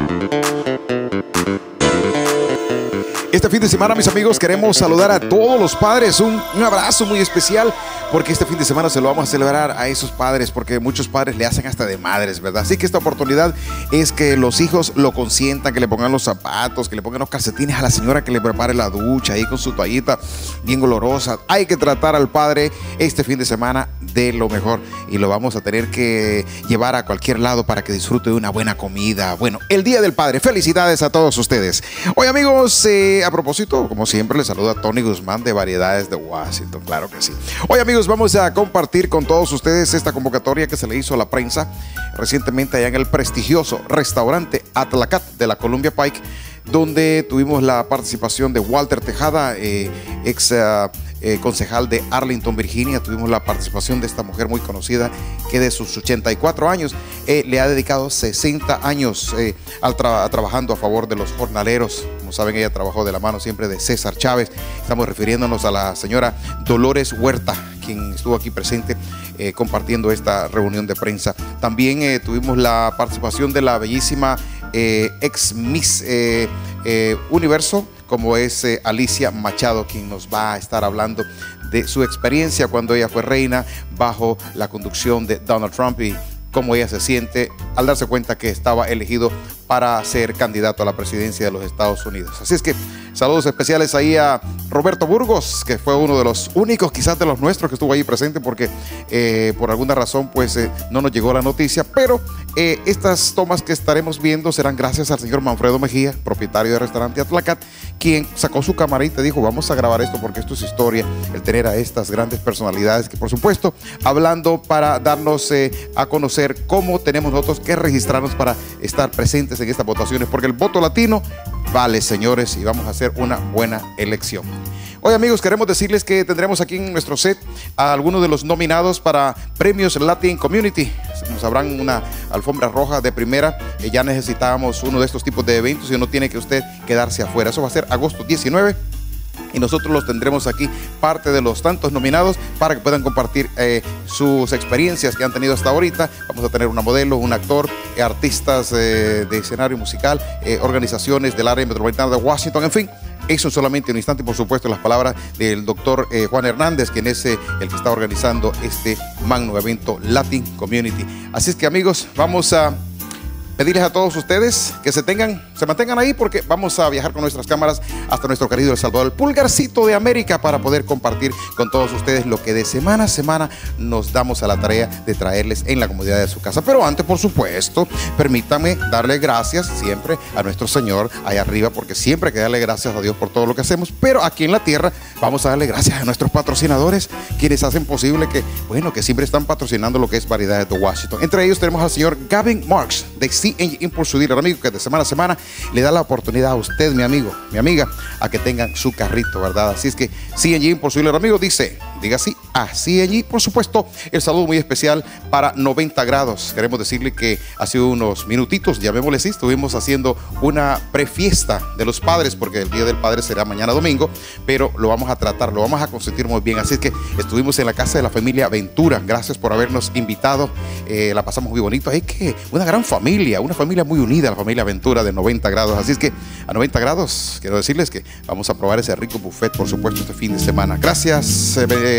Este fin de semana, mis amigos, queremos saludar a todos los padres. Un abrazo muy especial, porque este fin de semana se lo vamos a celebrar a esos padres, porque muchos padres le hacen hasta de madres, ¿verdad? Así que esta oportunidad es que los hijos lo consientan, que le pongan los zapatos, que le pongan los calcetines a la señora, que le prepare la ducha ahí con su toallita bien olorosa. Hay que tratar al padre este fin de semana de lo mejor, y lo vamos a tener que llevar a cualquier lado para que disfrute de una buena comida. Bueno, el Día del Padre. Felicidades a todos ustedes. Hoy, amigos, a propósito, como siempre, les saluda Tony Guzmán de Variedades de Washington. Claro que sí. Hoy, amigos, vamos a compartir con todos ustedes esta convocatoria que se le hizo a la prensa recientemente allá en el prestigioso restaurante Atlacat de la Columbia Pike, donde tuvimos la participación de Walter Tejada, ex concejal de Arlington, Virginia. Tuvimos la participación de esta mujer muy conocida que de sus 84 años le ha dedicado 60 años trabajando a favor de los jornaleros. Como saben, ella trabajó de la mano siempre de César Chávez. Estamos refiriéndonos a la señora Dolores Huerta, quien estuvo aquí presente compartiendo esta reunión de prensa. También tuvimos la participación de la bellísima ex Miss Universo, como es Alicia Machado, quien nos va a estar hablando de su experiencia cuando ella fue reina bajo la conducción de Donald Trump y cómo ella se siente al darse cuenta que estaba elegido para ser candidato a la presidencia de los Estados Unidos. Así es que saludos especiales ahí a Roberto Burgos, que fue uno de los únicos, quizás de los nuestros, que estuvo ahí presente, porque por alguna razón pues no nos llegó la noticia, pero estas tomas que estaremos viendo serán gracias al señor Manfredo Mejía, propietario del restaurante Atlacat, quien sacó su camarita y dijo: vamos a grabar esto porque esto es historia, el tener a estas grandes personalidades que, por supuesto, hablando para darnos a conocer cómo tenemos nosotros que registrarnos para estar presentes en estas votaciones, porque el voto latino vale, señores, y vamos a hacer una buena elección. Hoy, amigos, queremos decirles que tendremos aquí en nuestro set a algunos de los nominados para premios Latin Community. Como sabrán, una alfombra roja de primera. Ya necesitábamos uno de estos tipos de eventos y no tiene que usted quedarse afuera. Eso va a ser agosto 19. Y nosotros los tendremos aquí, parte de los tantos nominados, para que puedan compartir sus experiencias que han tenido hasta ahorita. Vamos a tener una modelo, un actor, artistas de escenario musical, organizaciones del área metropolitana de Washington, en fin. Eso solamente un instante, y por supuesto las palabras del doctor Juan Hernández, quien es el que está organizando este magno evento Latin Community. Así es que, amigos, vamos a pedirles a todos ustedes que se mantengan ahí, porque vamos a viajar con nuestras cámaras hasta nuestro querido El Salvador, el pulgarcito de América, para poder compartir con todos ustedes lo que de semana a semana nos damos a la tarea de traerles en la comodidad de su casa. Pero antes, por supuesto, permítanme darle gracias siempre a nuestro Señor allá arriba, porque siempre hay que darle gracias a Dios por todo lo que hacemos. Pero aquí en la tierra vamos a darle gracias a nuestros patrocinadores, quienes hacen posible que siempre están patrocinando lo que es Variedades de Washington. Entre ellos tenemos al señor Gavin Marks de C&G Impulse Dealer, amigo, que de semana a semana le da la oportunidad a usted, mi amigo, mi amiga, a que tengan su carrito, ¿verdad? Así es que C&G Impulse Dealer, amigo, diga así a C&G. Por supuesto, el saludo muy especial para 90 grados. Queremos decirle que hace unos minutitos, llamémosle así, estuvimos haciendo una prefiesta de los padres, porque el Día del Padre será mañana domingo, pero lo vamos a tratar, lo vamos a consentir muy bien. Así es que estuvimos en la casa de la familia Ventura. Gracias por habernos invitado, la pasamos muy bonito. Es que una gran familia, una familia muy unida, la familia Ventura de 90 grados. Así es que a 90 grados quiero decirles que vamos a probar ese rico buffet, por supuesto, este fin de semana. Gracias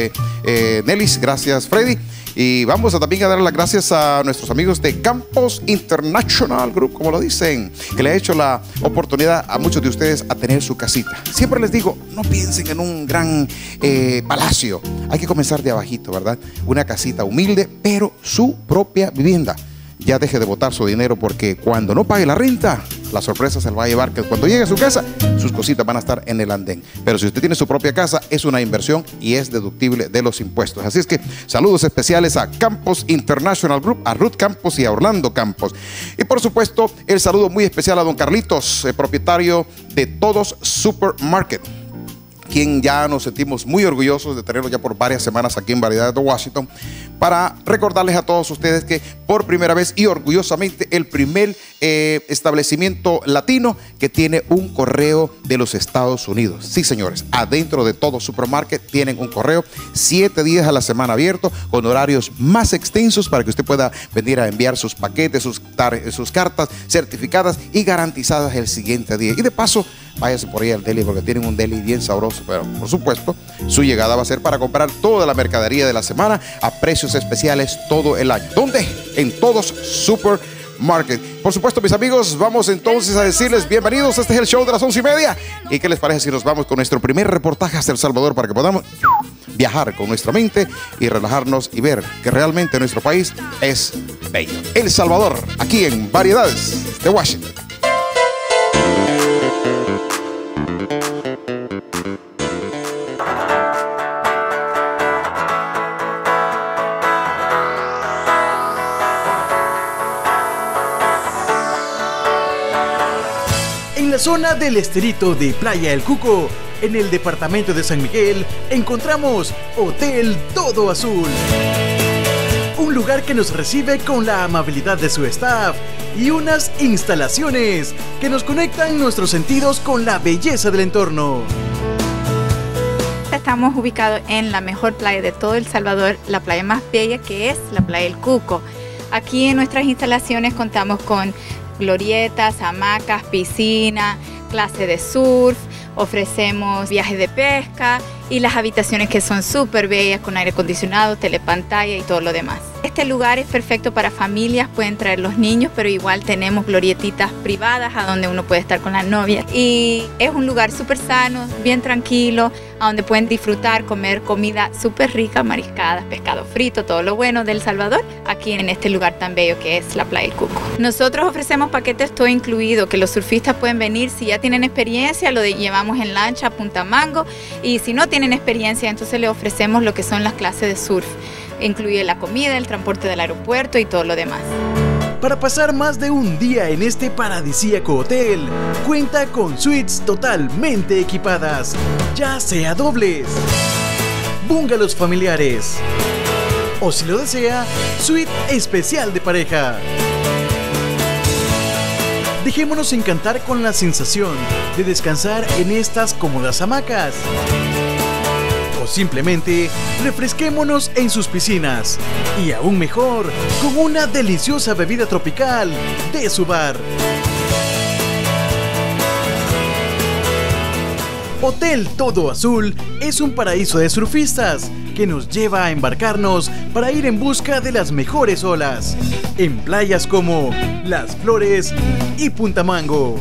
Nelis, gracias Freddy, y vamos a también a dar las gracias a nuestros amigos de Campos International Group, como lo dicen, que le ha hecho la oportunidad a muchos de ustedes a tener su casita. Siempre les digo, no piensen en un gran palacio, hay que comenzar de abajito, ¿verdad? Una casita humilde, pero su propia vivienda. Ya deje de botar su dinero, porque cuando no pague la renta, la sorpresa se la va a llevar, que cuando llegue a su casa, sus cositas van a estar en el andén. Pero si usted tiene su propia casa, es una inversión y es deductible de los impuestos. Así es que saludos especiales a Campos International Group, a Ruth Campos y a Orlando Campos. Y por supuesto, el saludo muy especial a don Carlitos, propietario de Todos Supermarket, quien ya nos sentimos muy orgullosos de tenerlo ya por varias semanas aquí en Variedades de Washington, para recordarles a todos ustedes que por primera vez y orgullosamente el primer establecimiento latino que tiene un correo de los Estados Unidos. Sí, señores, adentro de todo supermarket tienen un correo 7 días a la semana abierto con horarios más extensos para que usted pueda venir a enviar sus paquetes, sus cartas certificadas y garantizadas el siguiente día. Y de paso, váyase por ahí al deli porque tienen un deli bien sabroso, pero por supuesto su llegada va a ser para comprar toda la mercadería de la semana a precios especiales todo el año. ¿Dónde? En todos Supermarket. Por supuesto, mis amigos, vamos entonces a decirles bienvenidos. Este es el show de las 11:30. ¿Y qué les parece si nos vamos con nuestro primer reportaje hasta El Salvador para que podamos viajar con nuestra mente y relajarnos y ver que realmente nuestro país es bello? El Salvador, aquí en Variedades de Washington. En la zona del esterito de Playa El Cuco, en el departamento de San Miguel, encontramos Hotel Todo Azul. Un lugar que nos recibe con la amabilidad de su staff y unas instalaciones que nos conectan nuestros sentidos con la belleza del entorno. Estamos ubicados en la mejor playa de todo El Salvador, la playa más bella, que es la Playa El Cuco. Aquí en nuestras instalaciones contamos con glorietas, hamacas, piscina, clase de surf, ofrecemos viajes de pesca y las habitaciones que son súper bellas con aire acondicionado, telepantalla y todo lo demás. Este lugar es perfecto para familias, pueden traer los niños, pero igual tenemos glorietitas privadas a donde uno puede estar con la novia. Y es un lugar súper sano, bien tranquilo, a donde pueden disfrutar, comer comida súper rica, mariscadas, pescado frito, todo lo bueno de El Salvador, aquí en este lugar tan bello que es la Playa El Cuco. Nosotros ofrecemos paquetes todo incluido, que los surfistas pueden venir, si ya tienen experiencia, lo llevamos en lancha a Punta Mango, y si no tienen experiencia, entonces le ofrecemos lo que son las clases de surf. Incluye la comida, el transporte del aeropuerto y todo lo demás. Para pasar más de un día en este paradisíaco hotel, cuenta con suites totalmente equipadas, ya sea dobles, bungalows familiares o, si lo desea, suite especial de pareja. Dejémonos encantar con la sensación de descansar en estas cómodas hamacas. O simplemente refresquémonos en sus piscinas. Y aún mejor, con una deliciosa bebida tropical de su bar. Hotel Todo Azul es un paraíso de surfistas que nos lleva a embarcarnos para ir en busca de las mejores olas en playas como Las Flores y Punta Mango.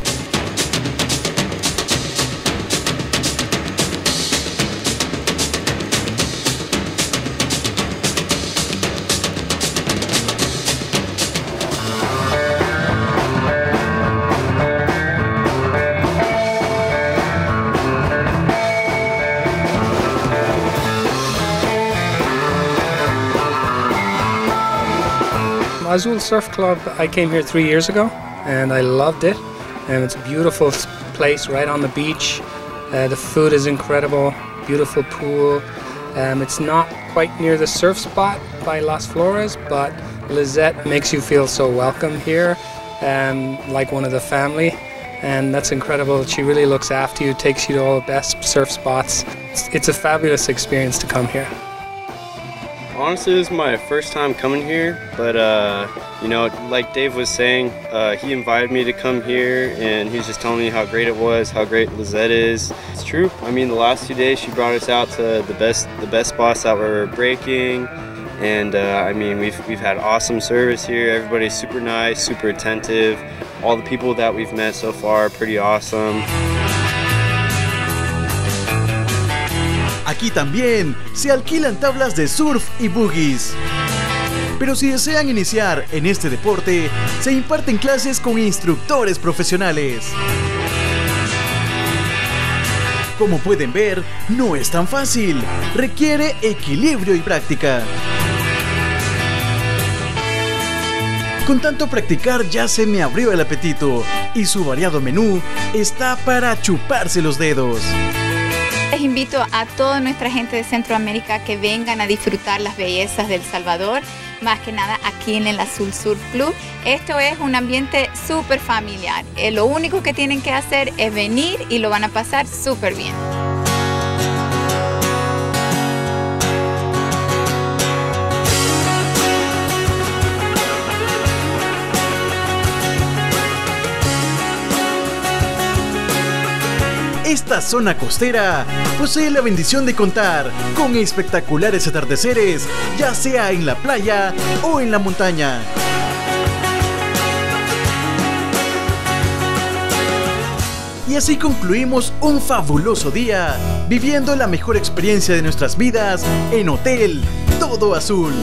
Azul Surf Club, I came here 3 years ago and I loved it, and it's a beautiful place right on the beach. The food is incredible, beautiful pool. It's not quite near the surf spot by Las Flores, but Lizette makes you feel so welcome here, like one of the family, and that's incredible. She really looks after you, takes you to all the best surf spots. It's a fabulous experience to come here. Honestly, this is my first time coming here, but you know, like Dave was saying, he invited me to come here, and he was just telling me how great it was, how great Lizette is. It's true. I mean, the last 2 days she brought us out to the best spots that were breaking, and I mean, we've had awesome service here. Everybody's super nice, super attentive. All the people that we've met so far are pretty awesome. Aquí también se alquilan tablas de surf y boogies. Pero si desean iniciar en este deporte, se imparten clases con instructores profesionales. Como pueden ver, no es tan fácil. Requiere equilibrio y práctica. Con tanto practicar ya se me abrió el apetito y su variado menú está para chuparse los dedos. Les invito a toda nuestra gente de Centroamérica que vengan a disfrutar las bellezas de El Salvador. más que nada aquí en el Azul Sur Club. Esto es un ambiente súper familiar. Lo único que tienen que hacer es venir y lo van a pasar súper bien. Esta zona costera posee la bendición de contar con espectaculares atardeceres, ya sea en la playa o en la montaña. Y así concluimos un fabuloso día, viviendo la mejor experiencia de nuestras vidas en Hotel Todo Azul.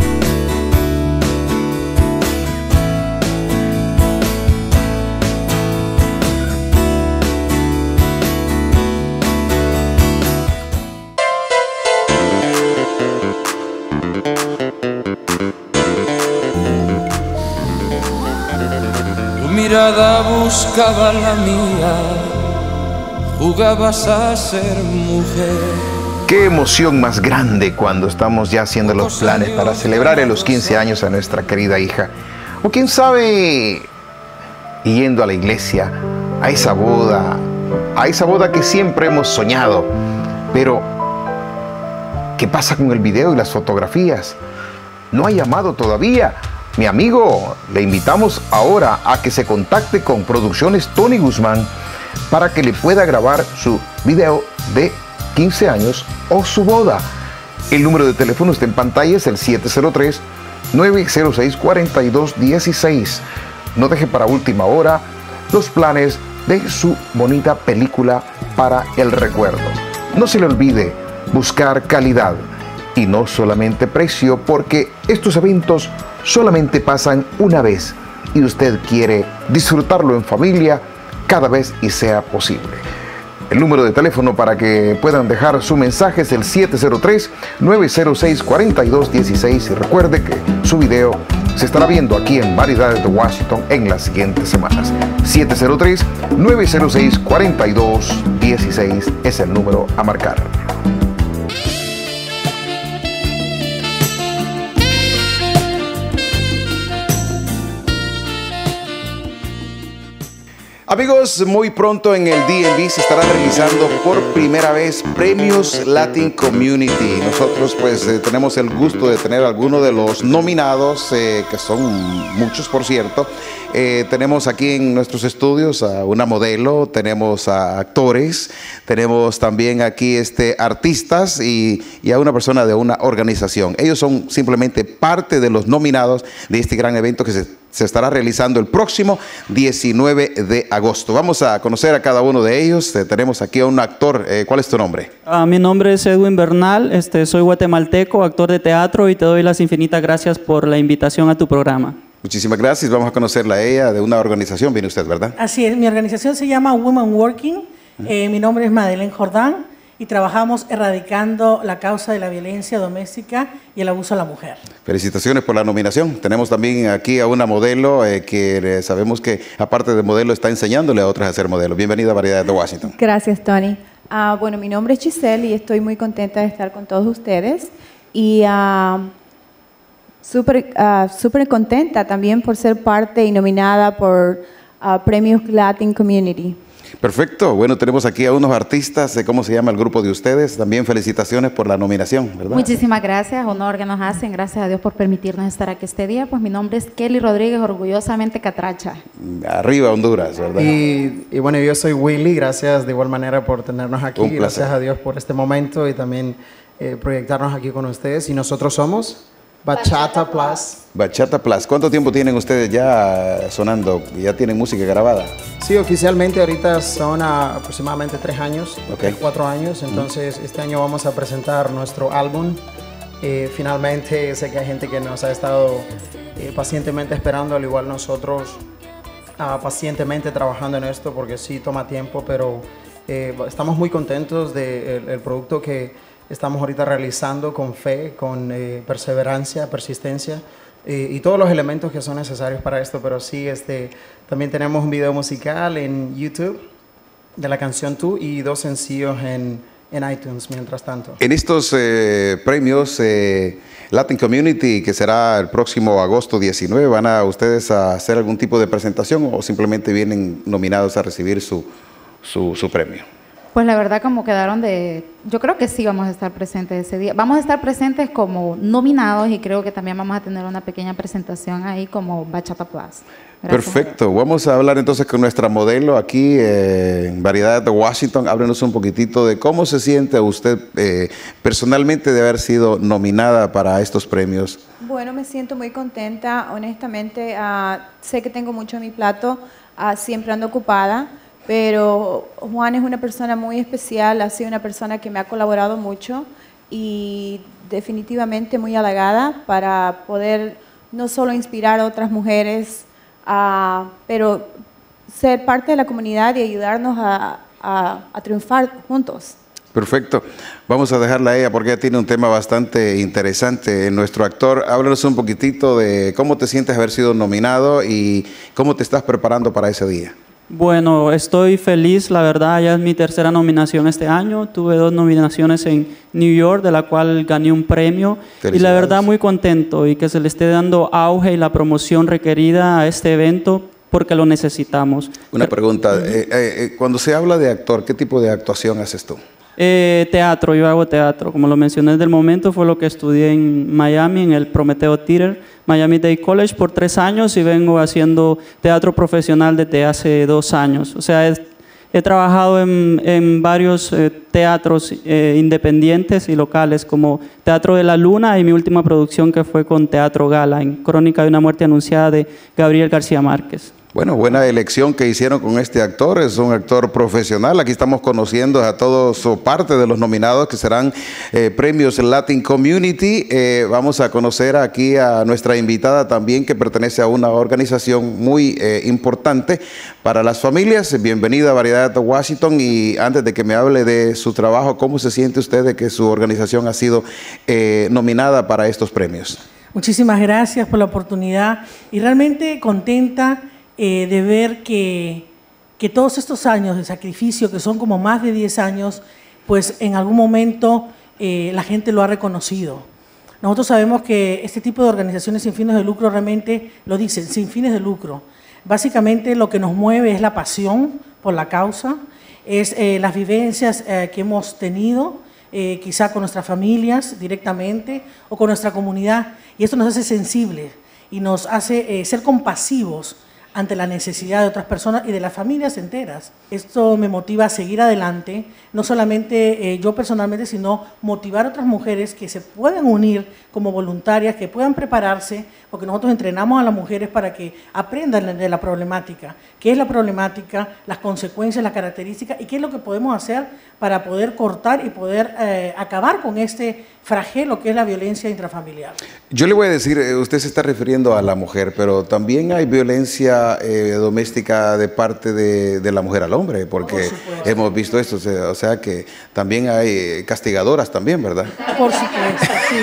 Mirada buscaba la mía, jugabas a ser mujer. Qué emoción más grande cuando estamos ya haciendo los planes para celebrar los 15 años a nuestra querida hija. O quién sabe, yendo a la iglesia, a esa boda que siempre hemos soñado. Pero, ¿qué pasa con el video y las fotografías? No ha llamado todavía. Mi amigo, le invitamos ahora a que se contacte con Producciones Tony Guzmán para que le pueda grabar su video de 15 años o su boda. El número de teléfono está en pantalla, es el 703-906-4216. No deje para última hora los planes de su bonita película para el recuerdo. No se le olvide buscar calidad y no solamente precio, porque estos eventos solamente pasan una vez y usted quiere disfrutarlo en familia cada vez y sea posible. El número de teléfono para que puedan dejar su mensaje es el 703-906-4216 y recuerde que su video se estará viendo aquí en Variedades de Washington en las siguientes semanas. 703-906-4216 es el número a marcar. Amigos, muy pronto en el DMV se estará realizando por primera vez Premios Latin Community. Nosotros pues tenemos el gusto de tener algunos de los nominados, que son muchos por cierto. Tenemos aquí en nuestros estudios a una modelo, tenemos a actores, tenemos también aquí artistas y a una persona de una organización. Ellos son simplemente parte de los nominados de este gran evento que se estará realizando el próximo 19 de agosto. Vamos a conocer a cada uno de ellos. Tenemos aquí a un actor. ¿Cuál es tu nombre? Mi nombre es Edwin Bernal, soy guatemalteco, actor de teatro, y te doy las infinitas gracias por la invitación a tu programa. Muchísimas gracias. Vamos a conocerla a ella, de una organización, viene usted, ¿verdad? Así es, mi organización se llama Women Working. Mi nombre es Madeleine Jordán y trabajamos erradicando la causa de la violencia doméstica y el abuso a la mujer. Felicitaciones por la nominación. Tenemos también aquí a una modelo que sabemos que aparte de modelo está enseñándole a otras a ser modelo. Bienvenida a Variedades de Washington. Gracias, Tony. Bueno, mi nombre es Giselle y estoy muy contenta de estar con todos ustedes y súper contenta también por ser parte y nominada por Premios Latin Community. Perfecto. Bueno, tenemos aquí a unos artistas. ¿Cómo se llama el grupo de ustedes? También felicitaciones por la nominación, ¿verdad? Muchísimas gracias. Honor que nos hacen. Gracias a Dios por permitirnos estar aquí este día. Pues mi nombre es Kelly Rodríguez, orgullosamente catracha. Arriba Honduras, ¿verdad? Y bueno, yo soy Willy. Gracias de igual manera por tenernos aquí. Un placer. Gracias a Dios por este momento y también proyectarnos aquí con ustedes. Y nosotros somos Bachata Plus. Bachata Plus. ¿Cuánto tiempo tienen ustedes ya sonando? ¿Ya tienen música grabada? Sí, oficialmente ahorita son aproximadamente 3 años, okay. 4 años. Entonces este año vamos a presentar nuestro álbum. Finalmente sé que hay gente que nos ha estado pacientemente esperando, al igual nosotros pacientemente trabajando en esto, porque sí toma tiempo, pero estamos muy contentos del producto que estamos ahorita realizando con fe, con perseverancia, persistencia y todos los elementos que son necesarios para esto. Pero sí, también tenemos un video musical en YouTube de la canción Tú y 2 sencillos en en iTunes mientras tanto. En estos premios Latin Community, que será el próximo agosto 19, ¿van a ustedes a hacer algún tipo de presentación o simplemente vienen nominados a recibir su premio? Pues la verdad como quedaron yo creo que sí vamos a estar presentes ese día. Vamos a estar presentes como nominados y creo que también vamos a tener una pequeña presentación ahí como Bachata Plus. Gracias. Perfecto. Vamos a hablar entonces con nuestra modelo aquí en Variedad de Washington. Háblenos un poquitito de cómo se siente usted personalmente de haber sido nominada para estos premios. Bueno, me siento muy contenta, honestamente. Sé que tengo mucho en mi plato, siempre ando ocupada. Pero Juan es una persona muy especial, ha sido una persona que me ha colaborado mucho y definitivamente muy halagada para poder no solo inspirar a otras mujeres, pero ser parte de la comunidad y ayudarnos a triunfar juntos. Perfecto. Vamos a dejarla a ella porque ella tiene un tema bastante interesante. Nuestro actor, háblanos un poquitito de cómo te sientes haber sido nominado y cómo te estás preparando para ese día. Bueno, estoy feliz, la verdad, ya es mi tercera nominación este año. Tuve 2 nominaciones en New York, de la cual gané un premio. Y la verdad muy contento y que se le esté dando auge y la promoción requerida a este evento porque lo necesitamos. Una pregunta, cuando se habla de actor, ¿qué tipo de actuación haces tú? Teatro, yo hago teatro. Como lo mencioné desde el momento, fue lo que estudié en Miami, en el Prometeo Theater, Miami-Dade College por 3 años y vengo haciendo teatro profesional desde hace 2 años. O sea, he trabajado en varios teatros independientes y locales como Teatro de la Luna y mi última producción que fue con Teatro Gala, en Crónica de una muerte anunciada de Gabriel García Márquez. Bueno, buena elección que hicieron con este actor, es un actor profesional. Aquí estamos conociendo a todos o parte de los nominados que serán premios Latin Community. Vamos a conocer aquí a nuestra invitada también que pertenece a una organización muy importante para las familias. Bienvenida a Variedad de Washington y antes de que me hable de su trabajo, ¿cómo se siente usted de que su organización ha sido nominada para estos premios? Muchísimas gracias por la oportunidad y realmente contenta de ver que todos estos años de sacrificio, que son como más de 10 años, pues en algún momento la gente lo ha reconocido. Nosotros sabemos que este tipo de organizaciones sin fines de lucro realmente lo dicen, sin fines de lucro. Básicamente lo que nos mueve es la pasión por la causa, es las vivencias que hemos tenido, quizá con nuestras familias directamente o con nuestra comunidad, y esto nos hace sensibles y nos hace ser compasivos ante la necesidad de otras personas y de las familias enteras. Esto me motiva a seguir adelante, no solamente yo personalmente, sino motivar a otras mujeres que se puedan unir como voluntarias, que puedan prepararse, porque nosotros entrenamos a las mujeres para que aprendan de la problemática, qué es la problemática, las consecuencias, las características y qué es lo que podemos hacer para poder cortar y poder acabar con este flagelo que es la violencia intrafamiliar. Yo le voy a decir, usted se está refiriendo a la mujer, pero también hay violencia doméstica de parte de la mujer al hombre, porque hemos visto esto, o sea que también hay castigadoras también, ¿verdad? Por supuesto, sí.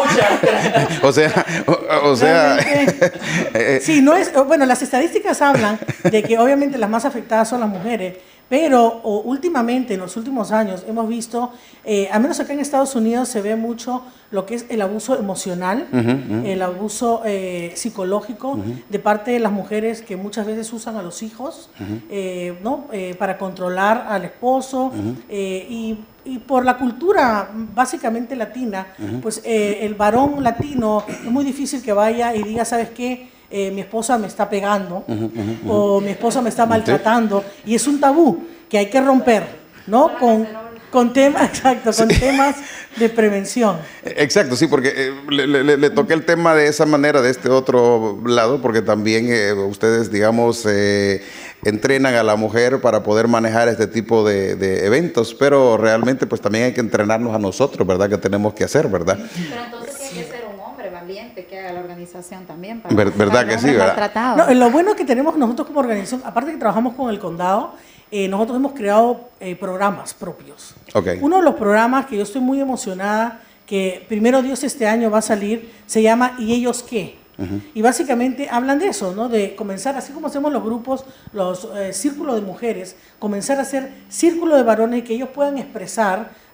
o sea sí, no es, bueno, las estadísticas hablan de que obviamente las más afectadas son las mujeres, pero últimamente, en los últimos años, hemos visto, al menos acá en Estados Unidos se ve mucho lo que es el abuso emocional, el abuso psicológico de parte de las mujeres que muchas veces usan a los hijos ¿no? Para controlar al esposo y por la cultura básicamente latina, pues el varón latino es muy difícil que vaya y diga, ¿sabes qué? Mi esposa me está pegando o mi esposa me está maltratando y es un tabú que hay que romper, ¿no? Con temas, exacto, con temas de prevención. Exacto, sí, porque le toqué el tema de esa manera, de este otro lado, porque también ustedes, digamos, entrenan a la mujer para poder manejar este tipo de eventos, pero realmente pues también hay que entrenarnos a nosotros, ¿verdad? Que tenemos que hacer, ¿verdad? Pero entonces tiene que ser un hombre valiente que haga la organización también. ¿Verdad que sí? ¿Verdad? No, lo bueno que tenemos nosotros como organización, aparte que trabajamos con el condado, nosotros hemos creado programas propios. Okay. Uno de los programas que yo estoy muy emocionada, que primero Dios este año va a salir, se llama ¿Y ellos qué? Y básicamente hablan de eso, ¿no? De comenzar, así como hacemos los grupos, los círculos de mujeres, comenzar a hacer círculos de varones y que ellos puedan expresar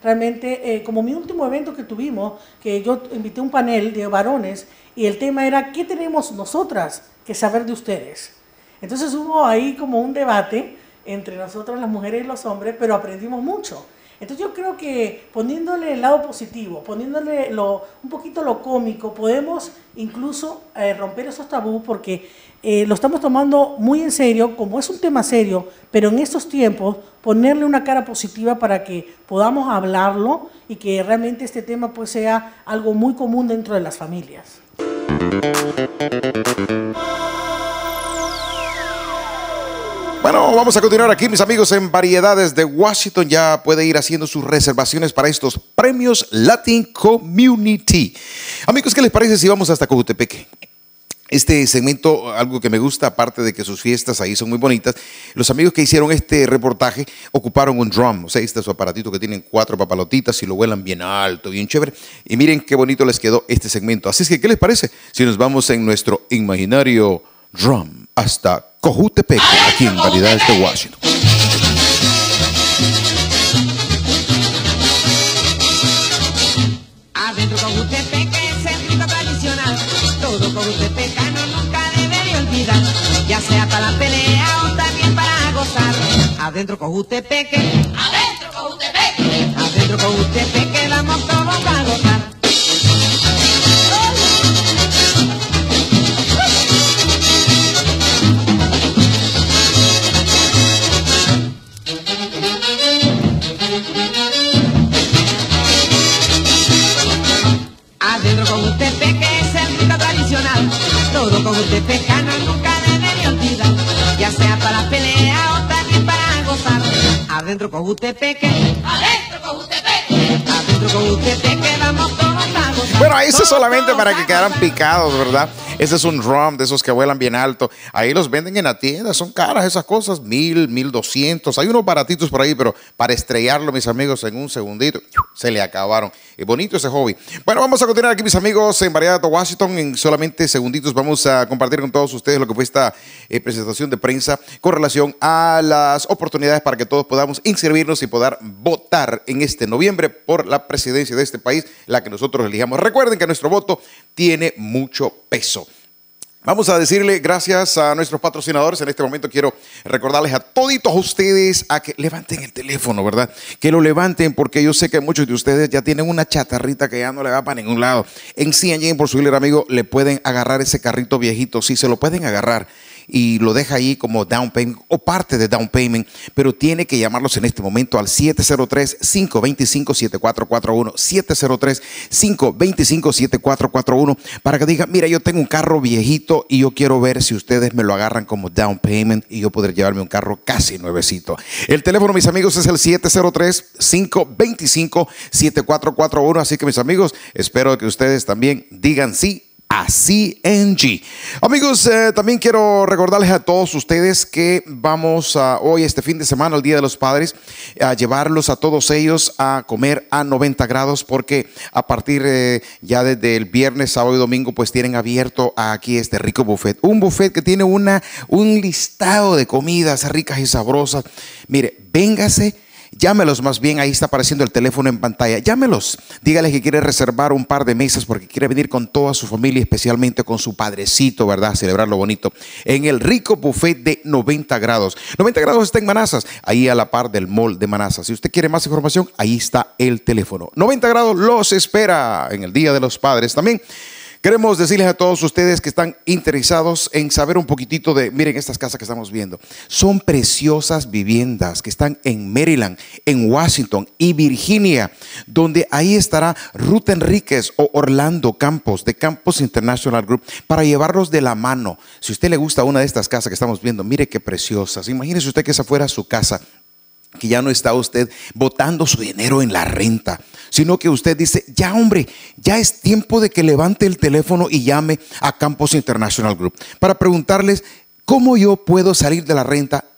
realmente, como mi último evento que tuvimos, que yo invité un panel de varones y el tema era ¿qué tenemos nosotras que saber de ustedes? Entonces hubo ahí como un debate entre nosotras las mujeres y los hombres, pero aprendimos mucho. Entonces yo creo que poniéndole el lado positivo, poniéndole un poquito lo cómico, podemos incluso romper esos tabús porque lo estamos tomando muy en serio, como es un tema serio, pero en estos tiempos ponerle una cara positiva para que podamos hablarlo y que realmente este tema pues sea algo muy común dentro de las familias. Bueno, vamos a continuar aquí, mis amigos, en Variedades de Washington. Ya puede ir haciendo sus reservaciones para estos premios Latin Community. Amigos, ¿qué les parece si vamos hasta Cojutepeque? Este segmento, algo que me gusta, aparte de que sus fiestas ahí son muy bonitas, los amigos que hicieron este reportaje ocuparon un drum, o sea, este es su aparatito que tienen 4 papalotitas y lo vuelan bien alto, bien chévere. Y miren qué bonito les quedó este segmento. Así es que, ¿qué les parece si nos vamos en nuestro imaginario drum hasta Cojutepeque, aquí en Variedades de Washington? Adentro Cojutepeque es el rito tradicional. Todo cojutepecano nunca debería olvidar, ya sea para la pelea o también para gozar. Adentro Cojutepeque, adentro Cojutepeque, adentro Cojutepeque vamos todos a gozar. Adentro Cojutepeque es el rito tradicional. Todo cojutepecano nunca debería olvidar, ya sea para la pelea o también para gozar. Adentro Cojutepeque, adentro Cojutepeque, adentro Cojutepeque vamos todos a gozar. Bueno, eso es solamente para que quedaran picados, ¿verdad? Ese es un drum de esos que vuelan bien alto. Ahí los venden en la tienda, son caras esas cosas, 1,000, 1,200. Hay unos baratitos por ahí, pero para estrellarlo, mis amigos, en un segundito, se le acabaron. Es bonito ese hobby. Bueno, vamos a continuar aquí, mis amigos, en Variedades de Washington. En solamente segunditos vamos a compartir con todos ustedes lo que fue esta presentación de prensa con relación a las oportunidades para que todos podamos inscribirnos y poder votar en este noviembre por la presidencia de este país, la que nosotros elijamos. Recuerden que nuestro voto tiene mucho peso. Vamos a decirle gracias a nuestros patrocinadores. En este momento quiero recordarles a toditos ustedes a que levanten el teléfono, ¿verdad? Que lo levanten porque yo sé que muchos de ustedes ya tienen una chatarrita que ya no le va para ningún lado. En C&J, por su dealer, amigo, le pueden agarrar ese carrito viejito. Sí, se lo pueden agarrar y lo deja ahí como down payment o parte de down payment, pero tiene que llamarlos en este momento al 703-525-7441, 703-525-7441 para que digan, mira, yo tengo un carro viejito y yo quiero ver si ustedes me lo agarran como down payment y yo poder llevarme un carro casi nuevecito. El teléfono, mis amigos, es el 703-525-7441, así que, mis amigos, espero que ustedes también digan sí a C&J. Amigos, también quiero recordarles a todos ustedes que vamos hoy, este fin de semana, el Día de los Padres, a llevarlos a todos ellos a comer a 90 grados, porque a partir ya desde el viernes, sábado y domingo, pues tienen abierto aquí este rico buffet. Un buffet que tiene un listado de comidas ricas y sabrosas. Mire, véngase. Llámelos más bien, ahí está apareciendo el teléfono en pantalla. Llámelos, dígales que quiere reservar un par de mesas porque quiere venir con toda su familia, especialmente con su padrecito, ¿verdad? Celebrar lo bonito en el rico buffet de 90 grados. 90 grados está en Manassas, ahí a la par del mall de Manassas. Si usted quiere más información, ahí está el teléfono. 90 grados los espera en el Día de los Padres también. Queremos decirles a todos ustedes que están interesados en saber un poquitito de, miren estas casas que estamos viendo. Son preciosas viviendas que están en Maryland, en Washington y Virginia, donde ahí estará Ruth Enríquez o Orlando Campos de Campos International Group para llevarlos de la mano. Si a usted le gusta una de estas casas que estamos viendo, mire qué preciosas. Imagínese usted que esa fuera su casa, que ya no está usted botando su dinero en la renta, sino que usted dice, ya hombre, ya es tiempo de que levante el teléfono y llame a Campos International Group para preguntarles cómo yo puedo salir de la renta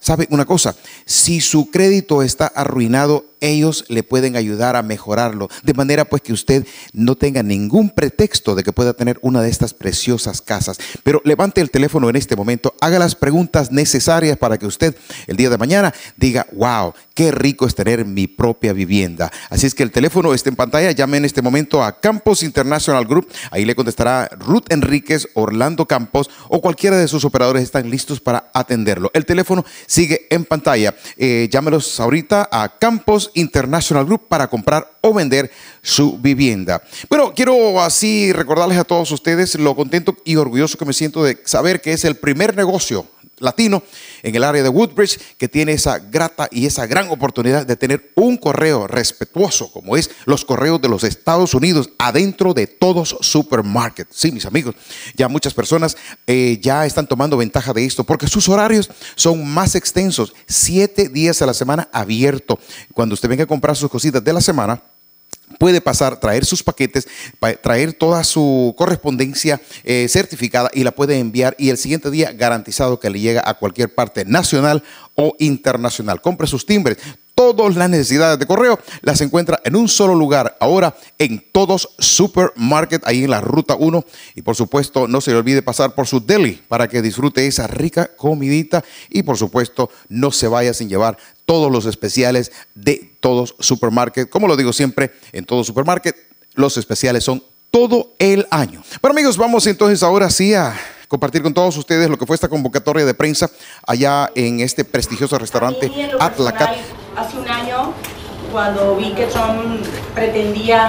¿Sabe una cosa? Si su crédito está arruinado, ellos le pueden ayudar a mejorarlo, de manera pues que usted no tenga ningún pretexto de que pueda tener una de estas preciosas casas. Pero levante el teléfono en este momento, haga las preguntas necesarias para que usted el día de mañana diga, wow, qué rico es tener mi propia vivienda. Así es que el teléfono está en pantalla, llame en este momento a Campos International Group, ahí le contestará Ruth Enríquez, Orlando Campos o cualquiera de sus operadores están listos para atenderlo. El teléfono sigue en pantalla, llámelos ahorita a Campos International Group para comprar o vender su vivienda. Bueno, quiero así recordarles a todos ustedes lo contento y orgulloso que me siento de saber que es el primer negocio latino en el área de Woodbridge que tiene esa grata y esa gran oportunidad de tener un correo respetuoso como es los correos de los Estados Unidos adentro de todos supermarkets. Sí, mis amigos, ya muchas personas ya están tomando ventaja de esto porque sus horarios son más extensos, 7 días a la semana abierto. Cuando usted venga a comprar sus cositas de la semana, puede pasar, traer sus paquetes, traer toda su correspondencia certificada y la puede enviar y el siguiente día garantizado que le llega a cualquier parte nacional o internacional. Compre sus timbres. Todas las necesidades de correo las encuentra en un solo lugar, ahora en todos supermarket, ahí en la ruta 1. Y por supuesto, no se le olvide pasar por su deli para que disfrute esa rica comidita. Y por supuesto, no se vaya sin llevar todos los especiales de todos supermarket. Como lo digo siempre, en todo supermarket, los especiales son todo el año. Bueno, amigos, vamos entonces ahora sí a compartir con todos ustedes lo que fue esta convocatoria de prensa allá en este prestigioso restaurante Atlacat. Hace un año, cuando vi que Trump pretendía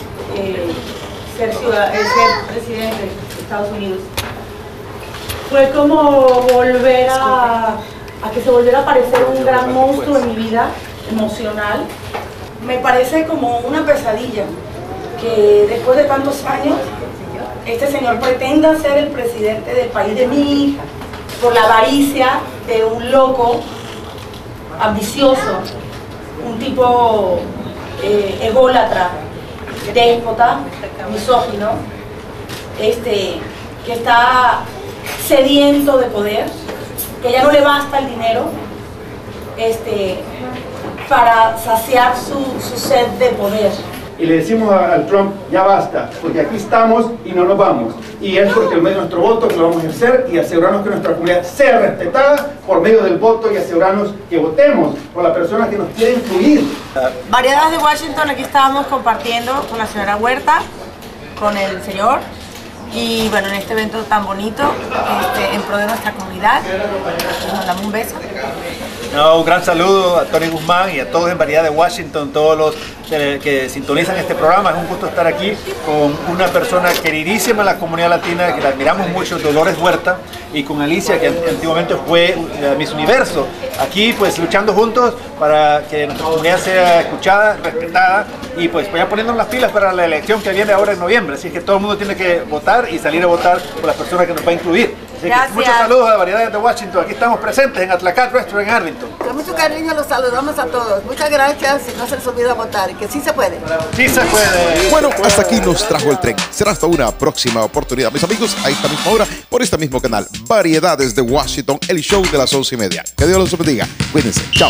ser presidente de Estados Unidos, fue como volver a que se volviera a aparecer un gran monstruo en mi vida emocional. Me parece como una pesadilla que después de tantos años este señor pretenda ser el presidente del país de mi hija por la avaricia de un loco ambicioso, un tipo ególatra, déspota, misógino, que está sediento de poder, que ya no le basta el dinero para saciar su sed de poder. Y le decimos al Trump, ya basta, porque aquí estamos y no nos vamos. Y es porque en medio de nuestro voto que lo vamos a ejercer y asegurarnos que nuestra comunidad sea respetada por medio del voto y asegurarnos que votemos por la persona que nos quiere influir. Variedades de Washington, aquí estábamos compartiendo con la señora Huerta, con el señor, y bueno, en este evento tan bonito, en pro de nuestra comunidad. Les mandamos un beso. No, un gran saludo a Tony Guzmán y a todos en Variedad de Washington, todos los que sintonizan este programa. Es un gusto estar aquí con una persona queridísima en la comunidad latina, que la admiramos mucho, Dolores Huerta, y con Alicia, que antiguamente fue Miss Universo. Aquí pues luchando juntos para que nuestra comunidad sea escuchada, respetada y pues vayan poniéndonos las pilas para la elección que viene ahora en noviembre. Así que todo el mundo tiene que votar y salir a votar por las personas que nos va a incluir. Así que muchos saludos a Variedades de Washington. Aquí estamos presentes en Atlacat Restaurant en Arlington. Con mucho cariño los saludamos a todos. Muchas gracias y no se les olvide votar, que sí se puede. Sí se puede. Bueno, hasta aquí nos trajo el tren. Será hasta una próxima oportunidad, mis amigos, a esta misma hora, por este mismo canal. Variedades de Washington, el show de las 11:30. Que Dios los bendiga. Cuídense. Chao.